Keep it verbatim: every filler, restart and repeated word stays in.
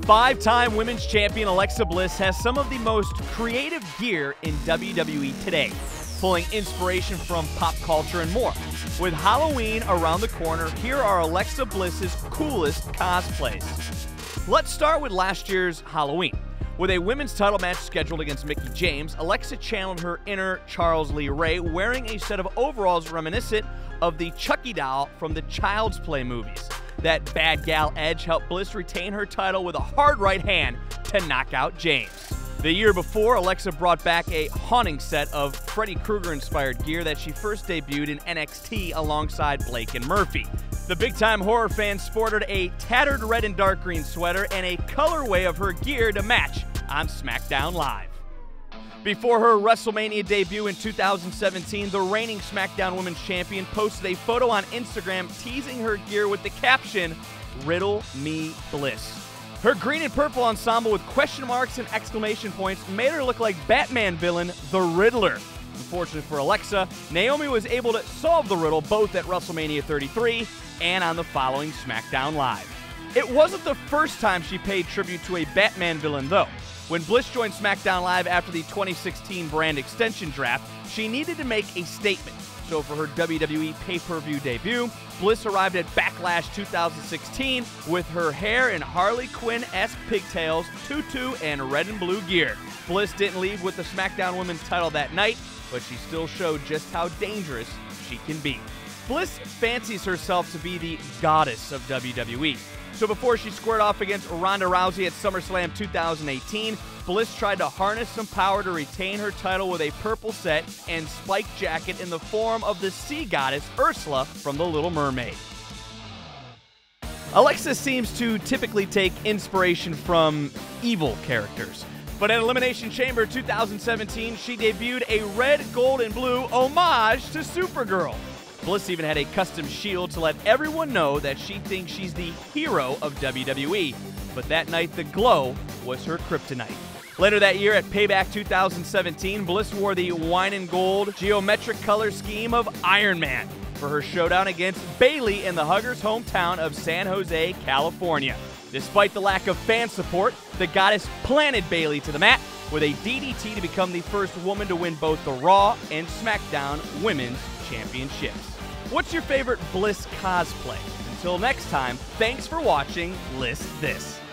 Five-time women's champion Alexa Bliss has some of the most creative gear in W W E today, pulling inspiration from pop culture and more. With Halloween around the corner, here are Alexa Bliss's coolest cosplays. Let's start with last year's Halloween. With a women's title match scheduled against Mickie James, Alexa channeled her inner Charles Lee Ray wearing a set of overalls reminiscent of the Chucky doll from the Child's Play movies. That bad gal edge helped Bliss retain her title with a hard right hand to knock out James. The year before, Alexa brought back a haunting set of Freddy Krueger-inspired gear that she first debuted in N X T alongside Blake and Murphy. The big-time horror fan sported a tattered red and dark green sweater and a colorway of her gear to match on SmackDown Live. Before her WrestleMania debut in two thousand seventeen, the reigning SmackDown Women's Champion posted a photo on Instagram teasing her gear with the caption, "Riddle me Bliss." Her green and purple ensemble with question marks and exclamation points made her look like Batman villain the Riddler. Unfortunately for Alexa, Naomi was able to solve the riddle both at WrestleMania thirty-three and on the following SmackDown Live. It wasn't the first time she paid tribute to a Batman villain, though. When Bliss joined SmackDown Live after the twenty sixteen brand extension draft, she needed to make a statement. So for her W W E pay-per-view debut, Bliss arrived at Backlash two thousand sixteen with her hair in Harley Quinn-esque pigtails, tutu, and red and blue gear. Bliss didn't leave with the SmackDown Women's title that night, but she still showed just how dangerous she can be. Bliss fancies herself to be the goddess of W W E. So before she squared off against Ronda Rousey at SummerSlam two thousand eighteen, Bliss tried to harness some power to retain her title with a purple set and spiked jacket in the form of the sea goddess Ursula from The Little Mermaid. Alexa seems to typically take inspiration from evil characters, but at Elimination Chamber two thousand seventeen, she debuted a red, gold, and blue homage to Supergirl. Bliss even had a custom shield to let everyone know that she thinks she's the hero of W W E, but that night the glow was her kryptonite. Later that year at Payback two thousand seventeen, Bliss wore the wine and gold geometric color scheme of Iron Man for her showdown against Bayley in the Huggers' hometown of San Jose, California. Despite the lack of fan support, the goddess planted Bayley to the mat with a D D T to become the first woman to win both the Raw and SmackDown Women's Championships. What's your favorite Bliss cosplay? Until next time, thanks for watching List This.